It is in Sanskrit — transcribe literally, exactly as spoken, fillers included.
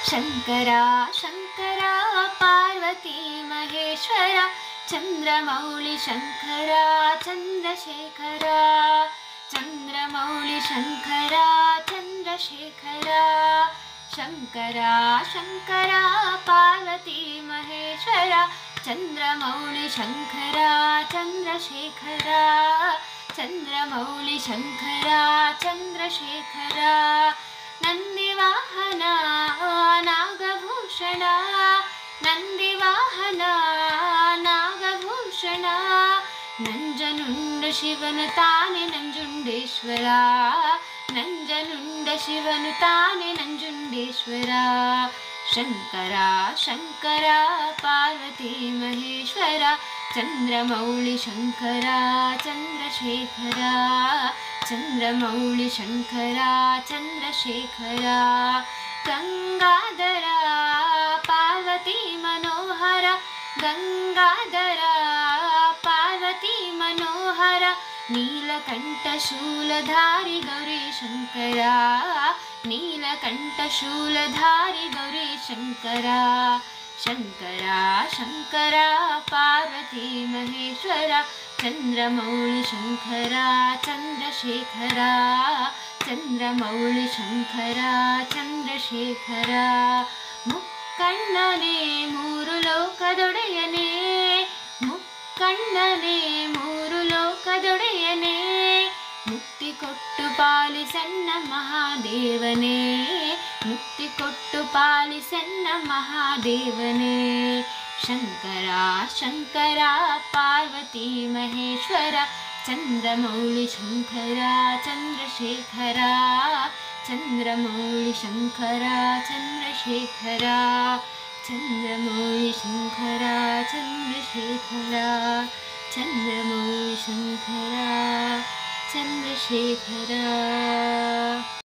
शंकरा शंकरा पार्वती महेश्वरा चंद्रमौळि शंकरा चंद्रशेखरा चंद्रमौळि शंकरा चंद्रशेखरा शंकरा शंकरा पार्वती महेश्वरा चंद्रमौळि शंकरा चंद्रशेखरा चंद्रमौळि शंकरा चंद्रशेखरा नंदिवाहना नागभूषणा नंदिवाहना नागभूषणा ನಂಜನುಂಡ ಶಿವನು ತಾನೆ ನಂಜುಂಡೇಶ್ವರ ನಂಜನುಂಡ ಶಿವನು ತಾನೆ ನಂಜುಂಡೇಶ್ವರ ಶಂಕರ ಶಂಕರ ಪಾರ್ವತಿ ಮಹೇಶ್ವರ ಚಂದ್ರಮೌಳಿ ಶಂಕರ ಚಂದ್ರಶೇಖರ ಚಂದ್ರಮೌಳಿ ಶಂಕರ ಚಂದ್ರಶೇಖರ ಗಂಗಾಧರ ಪಾರ್ವತಿ ಮನೋಹರ ಗಂಗಾಧರ पार्वती मनोहर नीलकंठ शूलधारी गौरी शंकरा नीलकंठ शूलधारी गौरी शंकरा शंकरा शंकरा पार्वती महेश्वरा चंद्रमौळि शंकरा चंद्रशेखरा चंद्रमौळि शंकरा चंद्रशेखरा मुक्कण्णने मूरु लोकदೊಡೆಯನೇ ಕಣ್ಣನೆ ಮೂರು ಲೋಕದೊಡೆಯನೇ ಮುಕ್ತಿ ಕೊಟ್ಟು ಪಾಲಿಸನ್ನ ಮಹಾದೇವನೇ ಮುಕ್ತಿ ಕೊಟ್ಟು ಪಾಲಿಸನ್ನ ಮಹಾದೇವನೇ ಶಂಕರ ಶಂಕರ ಪಾರ್ವತಿ ಮಹೇಶ್ವರ ಚಂದ್ರಮೌಳಿ ಶಂಕರ ಚಂದ್ರಶೇಖರ ಚಂದ್ರಮೌಳಿ ಶಂಕರ ಚಂದ್ರಶೇಖರ चंद्रमौळि शंकरा चंद्रशेखरा चंद्रमौळि शंकरा चंद्रशेखरा।